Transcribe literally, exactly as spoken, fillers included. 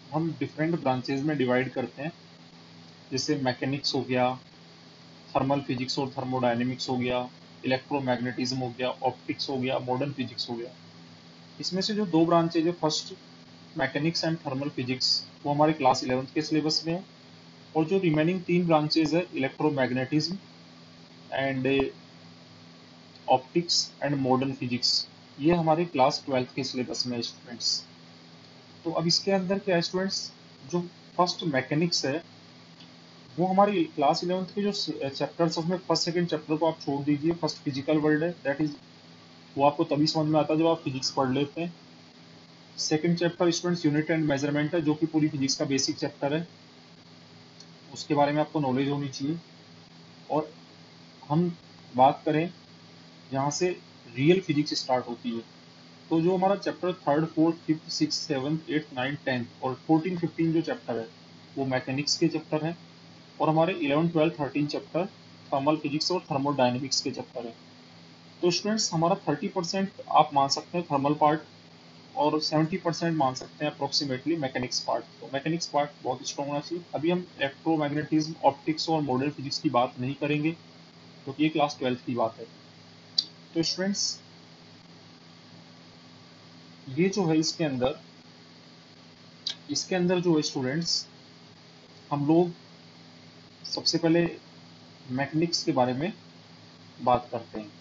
हम different branches में divide करते हैं, जैसे मैकेनिक्स हो गया, थर्मल फिजिक्स और थर्मोडायनेमिक्स हो गया, इलेक्ट्रोमैग्नेटिज्म हो गया, ऑप्टिक्स हो गया, मॉडर्न फिजिक्स हो गया। इसमें से जो दो ब्रांचेज है, first mechanics and thermal physics, वो हमारे क्लास इलेवेंथ के सिलेबस में है। और जो रिमेनिंग तीन ब्रांचेज है, electromagnetism and optics and modern physics, ये हमारे क्लास ट्वेल्थ के सिलेबस में है स्टूडेंट्स। तो अब इसके अंदर क्या है स्टूडेंट्स, जो फर्स्ट मैकेनिक्स है वो हमारी क्लास इलेवेंथ के जो चैप्टर्स उसमें फर्स्ट सेकंड चैप्टर को आप छोड़ दीजिए, फर्स्ट फिजिकल वर्ल्ड है, दैट इज वो आपको तभी समझ में आता है जब आप फिजिक्स पढ़ लेते हैं। Second chapter students unit and measurement है, जो कि पूरी फिजिक्स का बेसिक चैप्टर है, उसके बारे में आपको नॉलेज होनी चाहिए। और हम बात करें यहाँ से रियल फिजिक्स स्टार्ट होती है, तो जो हमारा chapter third fourth fifth six seventh eighth ninth tenth और फोर्टीन फिफ्टीन जो चैप्टर है वो मैकेनिक्स के चैप्टर है। और हमारे eleven twelve thirteen chapter thermal physics और थर्मोडायनेमिक्स के चैप्टर है। तो स्टूडेंट्स हमारा थर्टी परसेंट आप मान सकते हैं थर्मल पार्ट, और सेवेंटी परसेंट मान सकते हैं अप्रोक्सीमेटली मैकेनिक्स पार्ट। तो मैकेनिक्स पार्ट बहुत स्ट्रॉन्ग होना चाहिए। अभी हम इलेक्ट्रोमैग्नेटिज्म, ऑप्टिक्स और मॉडर्न फिजिक्स की बात नहीं करेंगे, क्योंकि ये क्लास ट्वेल्थ की बात है। तो स्टूडेंट्स ये जो है इसके अंदर इसके अंदर जो है स्टूडेंट्स, हम लोग सबसे पहले मैकेनिक्स के बारे में बात करते हैं।